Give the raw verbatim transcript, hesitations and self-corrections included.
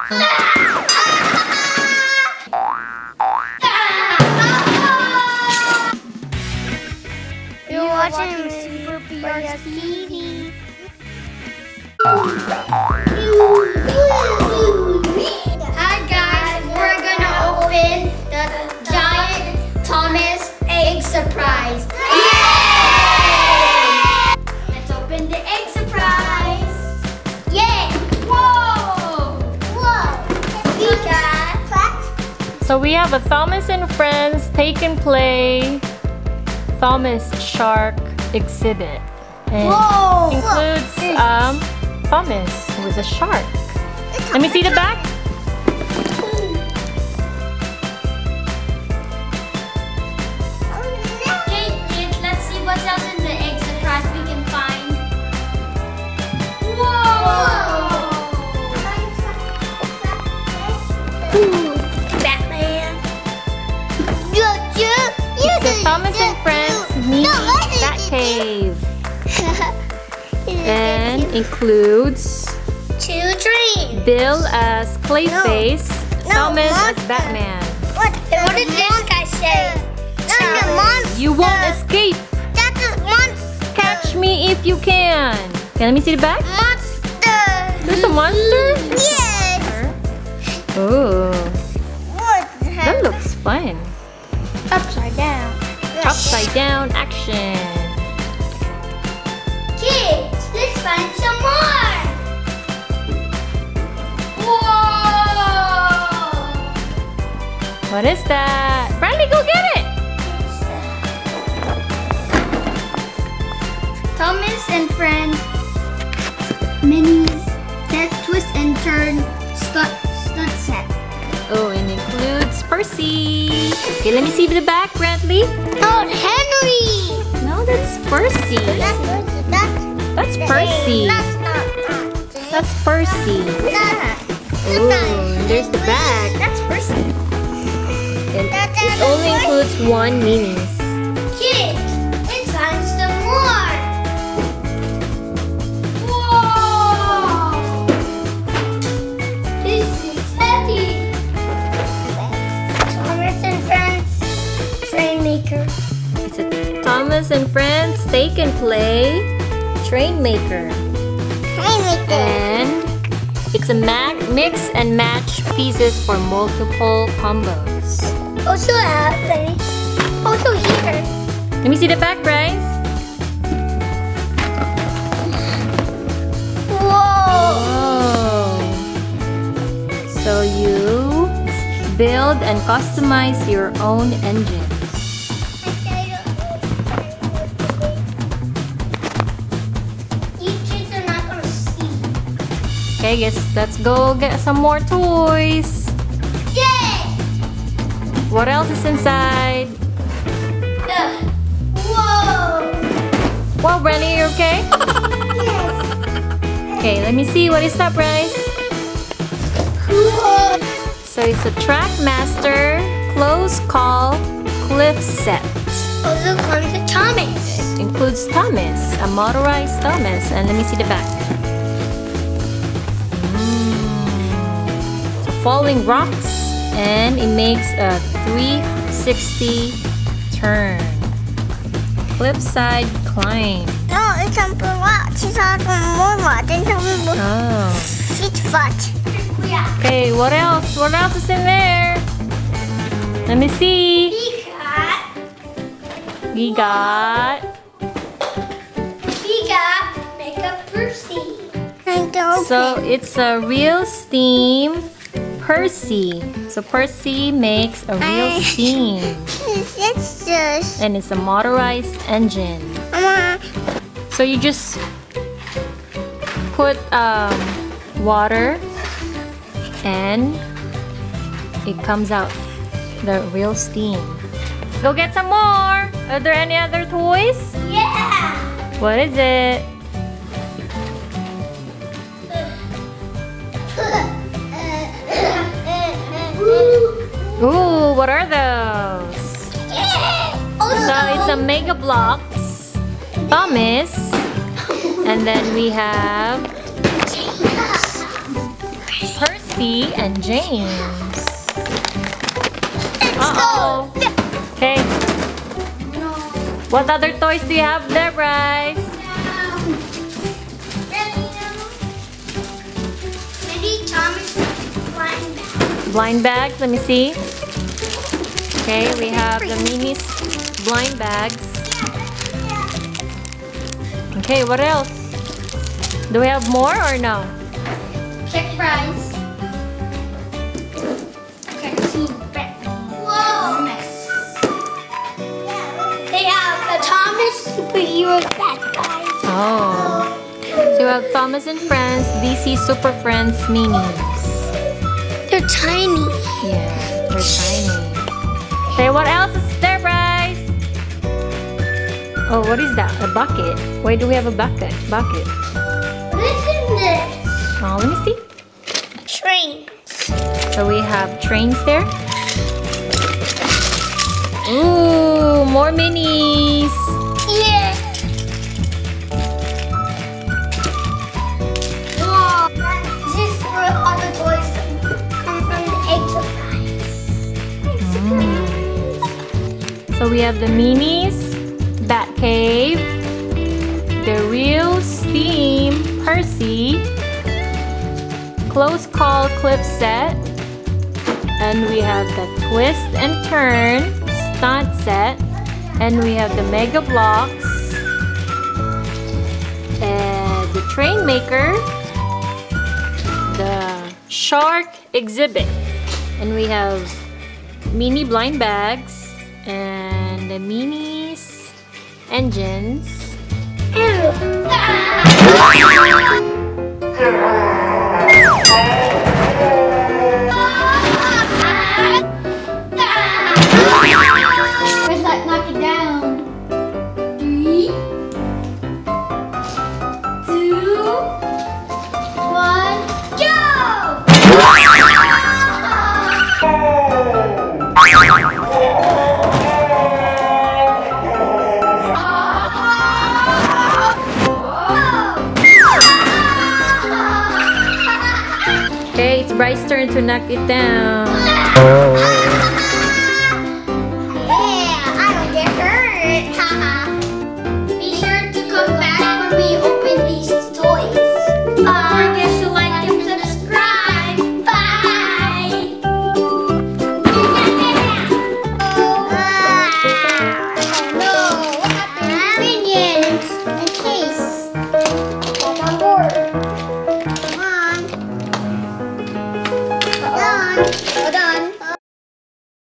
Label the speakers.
Speaker 1: You're watching Super P R S T V. Hi guys, we're gonna open the giant Thomas egg surprise. Yay! Let's open the egg surprise. Yay! Whoa! Whoa! We got.
Speaker 2: So we have a Thomas and Friends Take and Play Thomas Shark exhibit. And
Speaker 1: Whoa!
Speaker 2: includes um, Thomas with a shark. Let me see the back.
Speaker 1: Okay, let's see what else in the egg surprise we can find. Whoa! Ooh, Batman.
Speaker 2: It's the Thomas and Friends Mini Bat Cave. And includes
Speaker 1: Two dreams.
Speaker 2: Bill as Clayface,
Speaker 1: No,
Speaker 2: Thomas as
Speaker 1: monster.
Speaker 2: Batman.
Speaker 1: What? What did this guy say? That's a monster.
Speaker 2: You won't escape.
Speaker 1: That's a monster.
Speaker 2: Catch me if you can. Okay, let me see the back.
Speaker 1: Monster.
Speaker 2: There's a monster?
Speaker 1: Yes.
Speaker 2: Oh,
Speaker 1: What the heck?
Speaker 2: that looks fun.
Speaker 1: Upside down.
Speaker 2: Upside down action.
Speaker 1: Kids, let's find some more. Whoa!
Speaker 2: What is that? Bradley, go get it.
Speaker 1: Thomas and Friends minis that twist and turn stud stud set.
Speaker 2: Oh, it includes Percy. Okay, let me see the back, Bradley.
Speaker 1: Oh, Henry!
Speaker 2: No, that's Percy.
Speaker 1: That's that's
Speaker 2: That's Percy.
Speaker 1: That's not.
Speaker 2: That's Percy. Oh, and there's the back.
Speaker 1: That's Percy.
Speaker 2: And it only includes one minis.
Speaker 1: Kids, let's find some more. Whoa! This is heavy. Thomas and Friends Train Maker.
Speaker 2: It's a Thomas and Friends Take and Play Train Maker.
Speaker 1: Train Maker.
Speaker 2: And it's a mag mix and match pieces for multiple combos.
Speaker 1: Also have also here.
Speaker 2: Let me see the back, Bryce.
Speaker 1: Whoa!
Speaker 2: Oh. So you build and customize your own engine.
Speaker 1: You kids are not gonna see.
Speaker 2: Okay, guess let's go get some more toys.
Speaker 1: Yay!
Speaker 2: What else is inside?
Speaker 1: Uh, whoa!
Speaker 2: Well, Brenny, you okay?
Speaker 1: Yes.
Speaker 2: Okay, let me see. What is that, Bryce?
Speaker 1: Cool.
Speaker 2: So it's a Trackmaster Close Call Cliff Set.
Speaker 1: Also comes the Thomas.
Speaker 2: Includes Thomas, a motorized Thomas. And let me see the back. Mm. So falling rocks. And it makes a three sixty turn. Cliffside climb.
Speaker 1: No, it's on the rock. It's on the more rock. It's on the
Speaker 2: Oh.
Speaker 1: feet foot. Yeah.
Speaker 2: Okay, what else? What else is in there? Let me see.
Speaker 1: We got.
Speaker 2: We got.
Speaker 1: We got makeup Percy. And don't.
Speaker 2: So it's a real steam Percy. So Percy makes a real
Speaker 1: I-
Speaker 2: steam.
Speaker 1: It's just.
Speaker 2: And it's a motorized engine.
Speaker 1: Mama.
Speaker 2: So you just put um, water and it comes out the real steam. Go get some more. Are there any other toys?
Speaker 1: Yeah.
Speaker 2: What is it? Ooh, what are those? So it's a Mega Bloks Thomas. And then we have Percy. C, and James. Uh-oh. Okay. What other toys do you have there, Bryce?
Speaker 1: Maybe Thomas blind bag.
Speaker 2: Blind bags, let me see. Okay, we have the Mini's blind bags. Okay, what else? Do we have more or no?
Speaker 1: Check price. Okay, see back. Whoa! They have the Thomas superhero bad guy.
Speaker 2: Oh. So we have Thomas and Friends, D C Super Friends Minis.
Speaker 1: They're tiny.
Speaker 2: Yeah, they're tiny. Okay, what else is there, Bryce? Oh, what is that? A bucket. Why do we have a bucket? Bucket.
Speaker 1: What is in this?
Speaker 2: Oh, let me see.
Speaker 1: Train.
Speaker 2: So we have trains there. Ooh, more minis.
Speaker 1: Yeah. Whoa. This is where all the toys come from, the egg surprise.
Speaker 2: So we have the minis, Bat Cave, the Real Steam Percy, Close Call Clip Set, and we have the Twist and Turn Stunt Set, and we have the Mega Blocks, and the Train Maker, the Shark Exhibit, and we have mini blind bags, and the Minis engines.
Speaker 1: Let's like knock it down. Three, two, one, go!
Speaker 2: Okay, it's Bryce's turn to knock it down.
Speaker 1: Yeah, I don't get hurt. Be sure to come back when we open these toys. Don't forget to like and subscribe. Bye. Oh no! What happened? Minions and Case. Come on board. Come on. Hold on. Hold on.